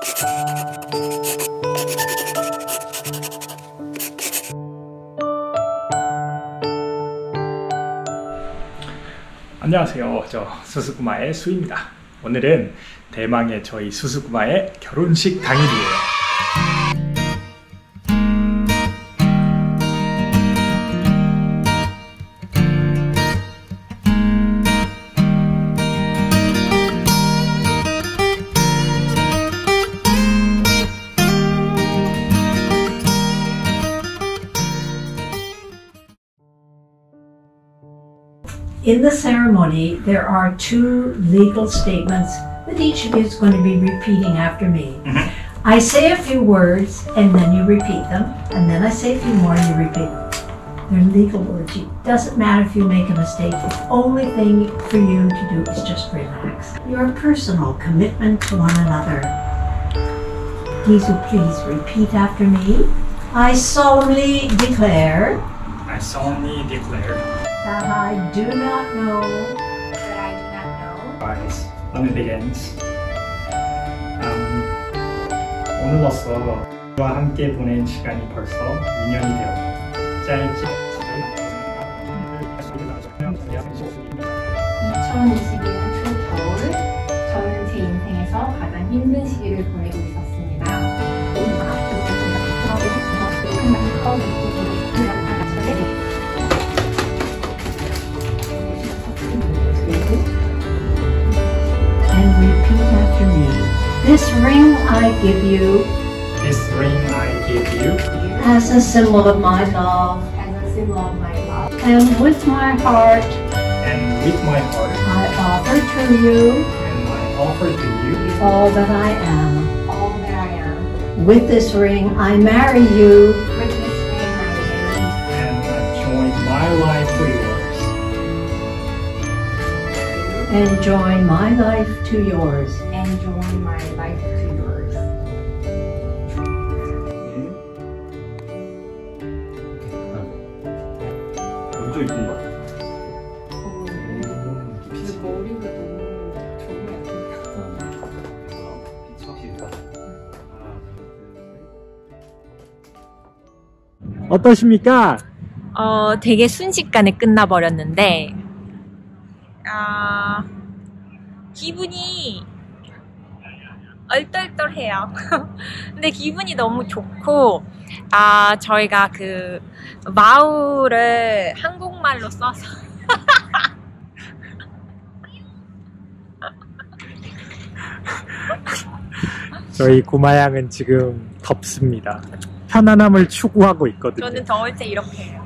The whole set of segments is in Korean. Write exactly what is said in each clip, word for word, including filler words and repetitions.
안녕하세요. 저 수수구마의 수입니다. 오늘은 대망의 저희 수수구마의 결혼식 당일이에요. In the ceremony, there are two legal statements that each of you is going to be repeating after me. Mm-hmm. I say a few words and then you repeat them, and then I say a few more and you repeat them. They're legal words. It doesn't matter if you make a mistake. The only thing for you to do is just relax. Your personal commitment to one another. Please, please repeat after me. I solemnly declare. I solemnly declare. That I do not know. That I do not know. Guys, let me begin. Um, 오늘로써 와 함께 보낸 시간이 벌써 이 년이 되었고 짧지 이천이십이 년 초겨울 저는 제 인생에서 가장 힘든 시기를 보내고 있었습니다. And repeat after me. This ring I give you. This ring I give you. As a symbol of my love. As a symbol of my love. And with my heart. And with my heart. I offer to you. And I offer to you. All that I am. All that I am. With this ring I marry you. With this ring I marry you. And I join my life to yours. And join my life to yours. And join my life to yours. 엄청 이쁜 거. 근데 머리가 너무 좋은 것 같아요. 어떠십니까? 어, 되게 순식간에 끝나버렸는데 아, 기분이 얼떨떨해요. 근데 기분이 너무 좋고 아, 저희가 그 마우를 한국말로 써서 저희 구마양은 지금 덥습니다. 편안함을 추구하고 있거든요. 저는 더울 때 이렇게 해요.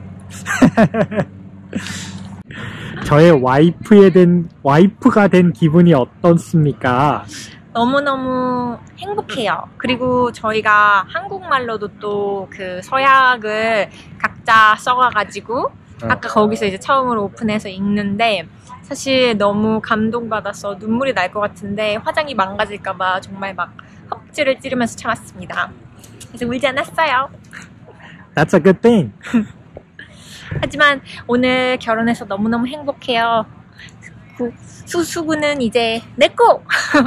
저의 와이프에 된 와이프가 된 기분이 어떻습니까? 너무너무 행복해요. 그리고 저희가 한국말로도 또 그 서약을 각자 써가지고 아까 거기서 이제 처음으로 오픈해서 읽는데 사실 너무 감동받아서 눈물이 날 것 같은데 화장이 망가질까봐 정말 막 헛지를 찌르면서 참았습니다. 그래서 울지 않았어요. That's a good thing. 하지만 오늘 결혼해서 너무너무 행복해요. 수수구는 이제 내꺼!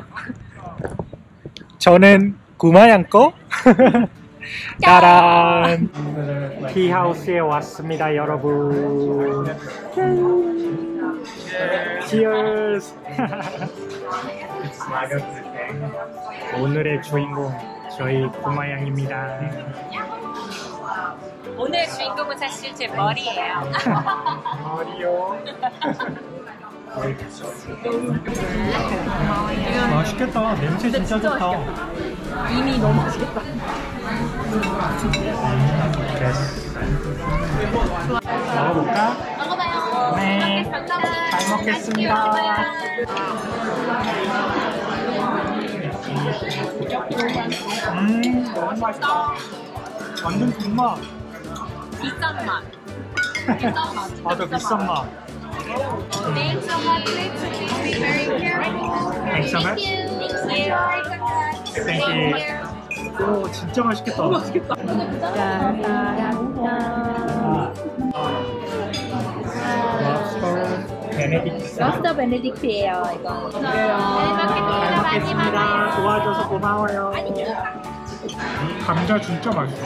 저는 구마양 거? 짜란! 티하우스에 왔습니다, 여러분. Cheers! 오늘의 주인공, 저희 구마양입니다. 오늘 주인공은 사실 제 머리예요. 머리요. 맛있겠다. 냄새 진짜 좋다. 이미 너무 맛있겠다. 먹어볼까? 먹어봐요. 네. 잘 먹겠습니다. 음, 너무 맛있다. 완전 군맛. 비싼 맛. 비싼 맛. 맞아, 비싼 맛. Thanks so much. Please be very careful. Thanks so much. Thank Thank you. 오, 진짜 맛있겠다. 너무 맛있겠다. 랍스터, 햄, 베네딕트. 러스터 베네딕트예요 이거. 잘 먹겠습니다. 도와줘서 고마워요. 감자 진짜 맛있어.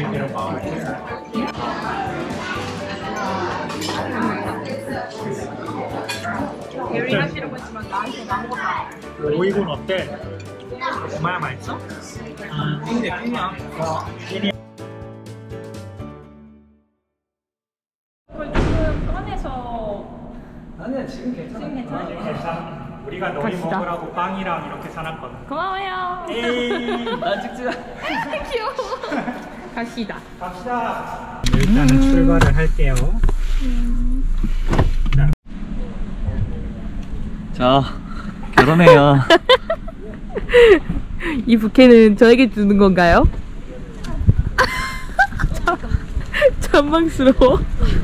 요리하시려고 했지만 나한테 아무것도 안 해. 오이곤 어때? 정말 맛있어? 음, 찐이야, 찐이야. 어, 찐이야. 조금 꺼내서 아니야 지금 괜찮아. 지금 괜찮아? 괜찮아. 우리가 너희 갑시다. 먹으라고 빵이랑 이렇게 사놨거든. 고마워요. 에이. 나 찍지 마. 귀여워. 갑시다. 갑시다. 일단은 출발을 할게요. 자 결혼해요. 이 부케는 저에게 주는 건가요? 전망스러워.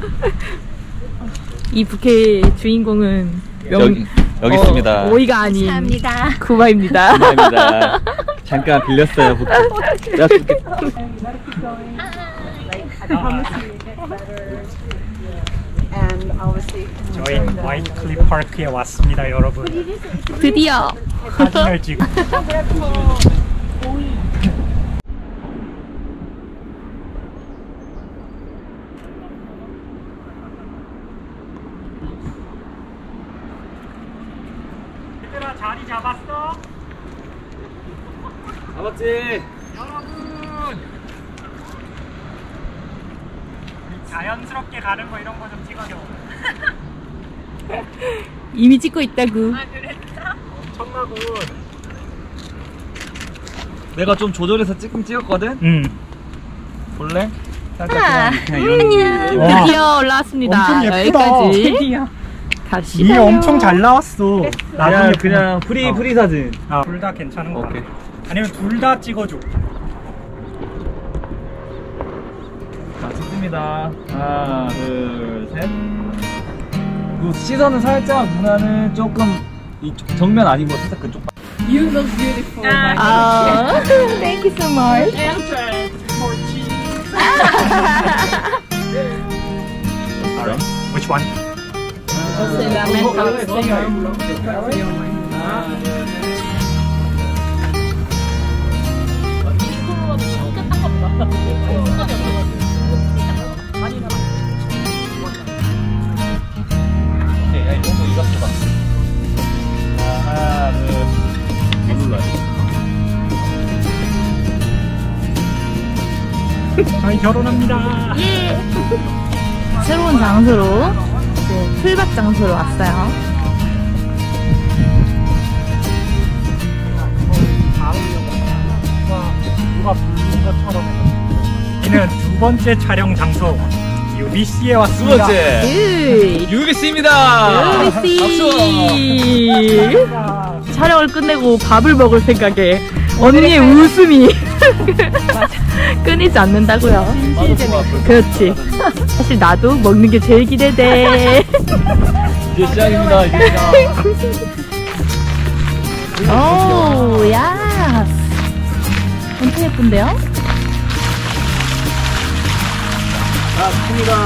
이 부케의 주인공은 명... 여기 여기 어, 있습니다. 오이가 아닌 감사합니다. 구마입니다. 감사합니다. 잠깐 빌렸어요. 부케. 야, 부케. 저희 화이트 클립 파크에 왔습니다, 여러분. 드디어 사진을 찍고. 얘들아 자리 잡았어? 잡았지. 여러분! 자연스럽게 가는 거 이런 거 좀 찍어줘. 이미 찍고 있다구. 아 그랬어? 엄청나군. 내가 좀 조절해서 찍긴 찍었거든. 응. 볼래? 아, 그냥 이런. 와. 드디어 올라왔습니다. 엄청 예쁘다. 여기까지 갑시다. 이게 엄청 잘 나왔어. 그냥 그냥 프리 어. 프리 사진. 아, 둘 다 괜찮은 거 오케이. 같아. 아니면 둘 다 찍어줘. 자 찍습니다. 하나 둘 셋. 그 시선은 살짝 문화는 조금 이 정면 아니고 살짝 그쪽. You look beautiful. 아, 아, thank you so much. Sorry. Which one? 오케이, 야, 이 정도 이거 써봐. 하나, 둘, 못 눌러요. 저희 결혼합니다. 새로운 장소로 이제 풀밭 장소로 왔어요. 누가 부른 것처럼. 이는 두 번째 촬영 장소 유비씨에 두 왔습니다. 번째 으이, 유비씨입니다. 유비씨. 박수. 촬영을 끝내고 밥을 먹을 생각에 언니의 웃음이 끊이지 않는다고요. 그렇지. 사실 나도 먹는 게 제일 기대돼. 이제 시작입니다. 이제 시작. 오, 야. 엄청 예쁜데요? 자, 좋습니다.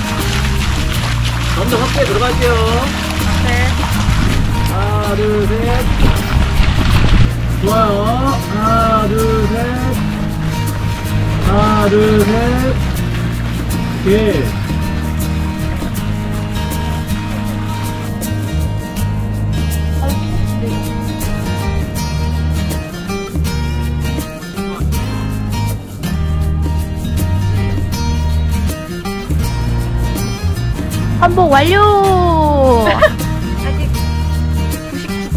먼저 확대 들어갈게요. 네. 하나, 둘, 셋. 좋아요. 하나, 둘, 셋. 하나, 둘, 셋. 오케이. 한복 완료! 아직 구십구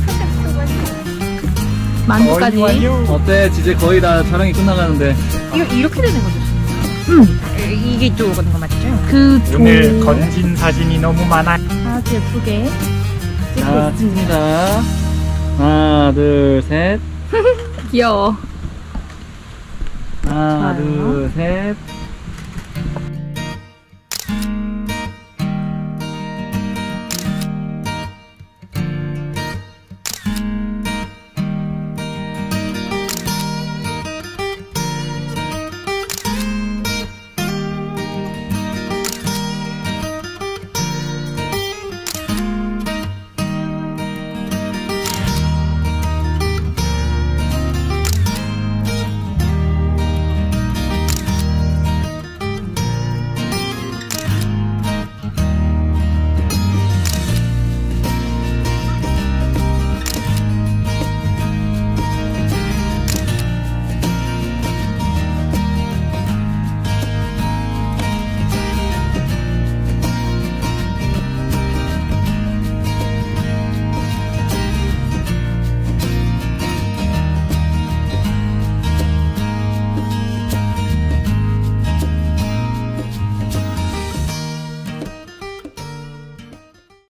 퍼센트만. 만두까지. 거의 완료. 어때? 이제 거의 다 촬영이 끝나가는데. 이거 이렇게 되는 거죠? 응. 이게 이쪽으로 가는 거 맞죠? 그 조. 오늘 건진 사진이 너무 많아. 아주 예쁘게 찍고 자, 있습니다. 찍습니다. 하나, 둘, 셋. 귀여워. 하나, 좋아요. 둘, 셋.